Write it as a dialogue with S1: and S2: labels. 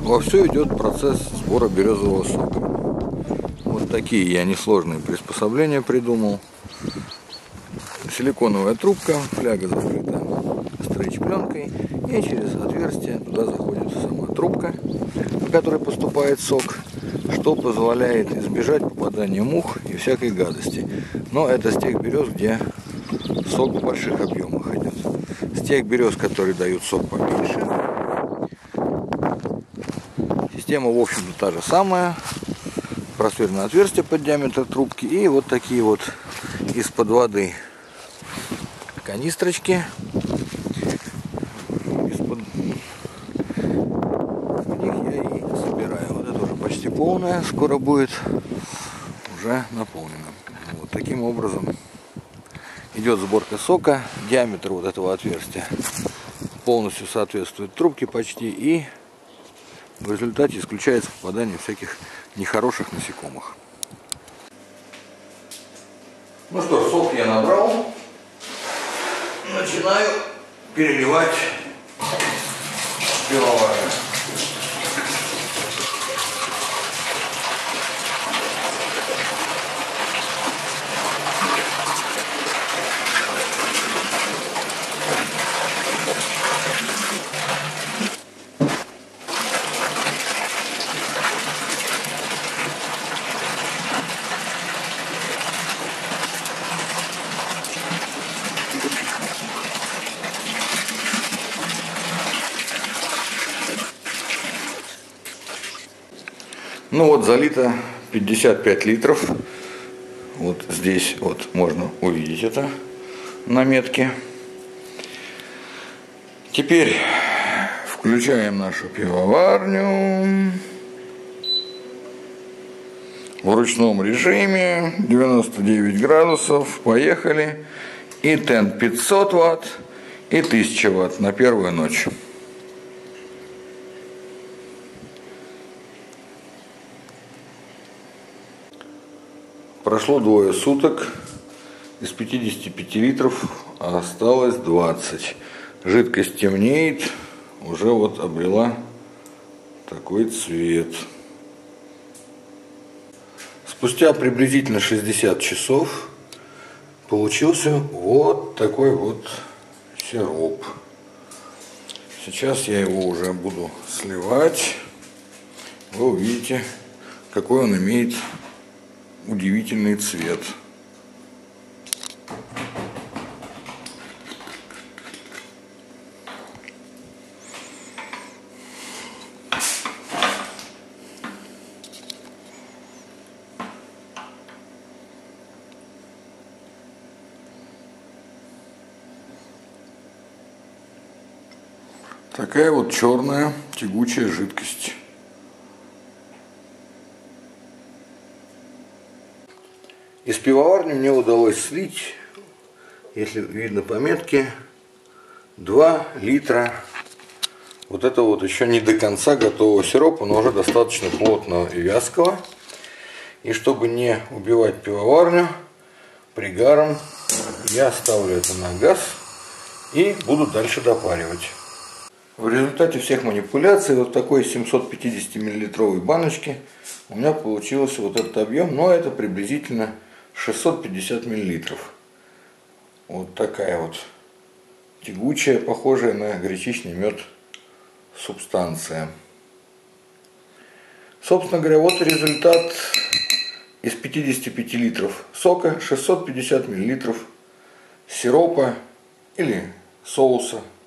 S1: вовсю идет процесс сбора березового сока. Вот такие я несложные приспособления придумал. Силиконовая трубка, фляга закрыта стрейч-пленкой, и через отверстие туда заходит сама трубка, по которой поступает сок, что позволяет избежать попадания мух и всякой гадости. Но это с тех берез, где сок в больших объемах идет. С тех берез, которые дают сок поменьше, система, в общем-то, та же самая. Просверленное отверстие под диаметр трубки и вот такие вот из-под воды канистрочки. Из-под них я и собираю. Вот это уже почти полная, скоро будет уже наполнена. Вот таким образом идет сборка сока. Диаметр вот этого отверстия полностью соответствует трубке почти, и в результате исключается попадание всяких нехороших насекомых. Ну что ж, сок я набрал. Начинаю переливать пивовары. Ну вот, залито 55 литров. Вот здесь вот можно увидеть это на метке. Теперь включаем нашу пивоварню в ручном режиме, 99 градусов, поехали. И тен 500 ватт, и 1000 ватт на первую ночь. Прошло 2 суток, из 55 литров осталось 20. Жидкость темнеет, уже вот обрела такой цвет. Спустя приблизительно 60 часов получился вот такой вот сироп. Сейчас я его уже буду сливать. Вы увидите, какой он имеет удивительный цвет. Такая вот черная тягучая жидкость. Из пивоварни мне удалось слить, если видно по метке, 2 литра вот этого вот еще не до конца готового сиропа, но уже достаточно плотного и вязкого. И чтобы не убивать пивоварню пригаром, я ставлю это на газ и буду дальше допаривать. В результате всех манипуляций вот в такой 750 миллилитровой баночке у меня получился вот этот объем, но это приблизительно 650 миллилитров. Вот такая вот тягучая, похожая на гречичный мед субстанция. Собственно говоря, вот результат. Из 55 литров сока 650 миллилитров сиропа или соуса